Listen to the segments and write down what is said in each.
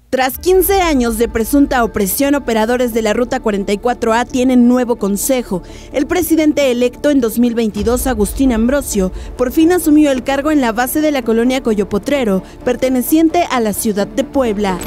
Tras 15 años de presunta opresión, operadores de la Ruta 44A tienen nuevo consejo. El presidente electo en 2022, Agustín Ambrosio, por fin asumió el cargo en la base de la colonia Coyopotrero, perteneciente a la ciudad de Puebla.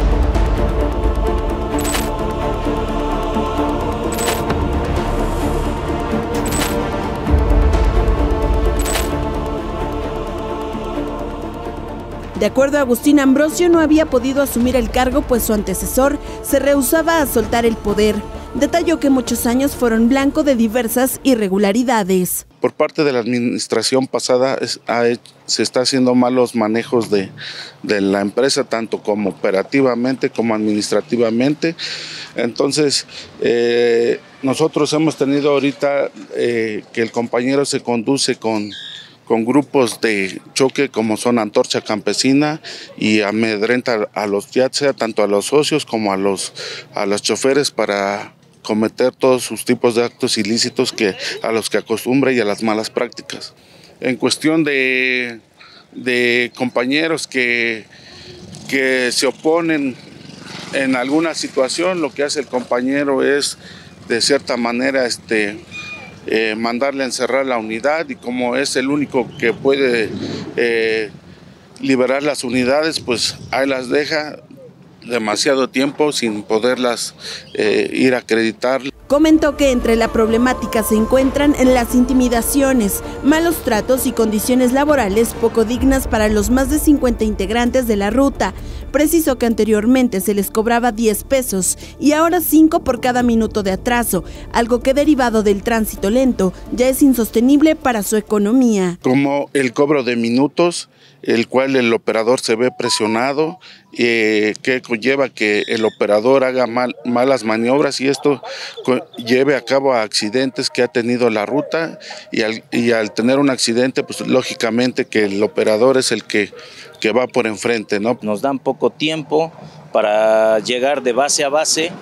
De acuerdo a Agustín Ambrosio, no había podido asumir el cargo pues su antecesor se rehusaba a soltar el poder. Detalló que muchos años fueron blanco de diversas irregularidades. Por parte de la administración pasada se está haciendo malos manejos de la empresa, tanto como operativamente como administrativamente. Entonces, nosotros hemos tenido ahorita que el compañero se conduce con grupos de choque como son Antorcha Campesina y amedrenta a los, ya sea tanto a los socios como a los choferes para cometer todos sus tipos de actos ilícitos a los que acostumbra y a las malas prácticas. En cuestión de compañeros que se oponen en alguna situación, lo que hace el compañero es de cierta manera mandarle a encerrar la unidad, y como es el único que puede liberar las unidades, pues ahí las deja demasiado tiempo sin poderlas ir a acreditar. Comentó que entre la problemática se encuentran las intimidaciones, malos tratos y condiciones laborales poco dignas para los más de 50 integrantes de la ruta. Precisó que anteriormente se les cobraba 10 pesos y ahora 5 por cada minuto de atraso, algo que derivado del tránsito lento ya es insostenible para su economía. Como el cobro de minutos, el cual el operador se ve presionado, que conlleva que el operador haga malas maniobras y esto lleve a cabo a accidentes que ha tenido la ruta, y al tener un accidente, pues lógicamente que el operador es el que va por enfrente, ¿no? Nos dan poco tiempo para llegar de base a base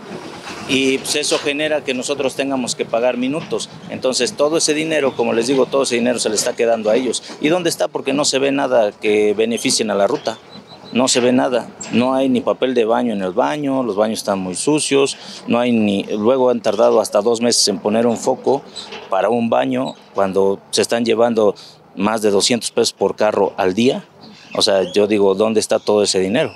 y pues eso genera que nosotros tengamos que pagar minutos. Entonces todo ese dinero, como les digo, todo ese dinero se le está quedando a ellos. ¿Y dónde está? Porque no se ve nada que beneficien a la ruta. No se ve nada, no hay ni papel de baño en el baño, los baños están muy sucios, no hay luego han tardado hasta 2 meses en poner un foco para un baño cuando se están llevando más de 200 pesos por carro al día. O sea, yo digo, ¿dónde está todo ese dinero?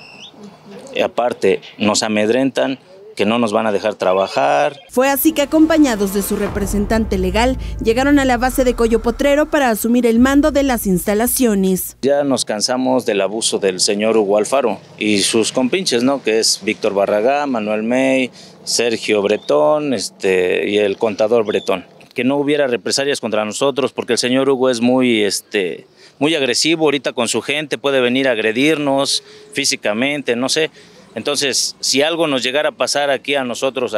Y aparte, nos amedrentan que no nos van a dejar trabajar. Fue así que, acompañados de su representante legal, llegaron a la base de Coyopotrero para asumir el mando de las instalaciones. Ya nos cansamos del abuso del señor Hugo Alfaro y sus compinches, ¿no? Que es Víctor Barragán, Manuel May, Sergio Bretón y el contador Bretón. Que no hubiera represalias contra nosotros porque el señor Hugo es muy agresivo ahorita con su gente, puede venir a agredirnos físicamente, no sé. Entonces, si algo nos llegara a pasar aquí a nosotros,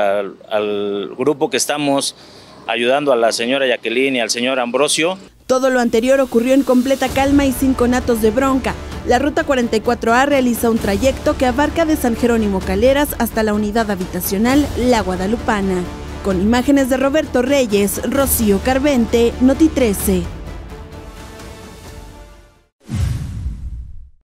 al grupo que estamos ayudando a la señora Jacqueline y al señor Ambrosio. Todo lo anterior ocurrió en completa calma y sin conatos de bronca. La Ruta 44A realiza un trayecto que abarca de San Jerónimo Caleras hasta la unidad habitacional La Guadalupana. Con imágenes de Roberto Reyes, Rocío Carvente, Noti 13.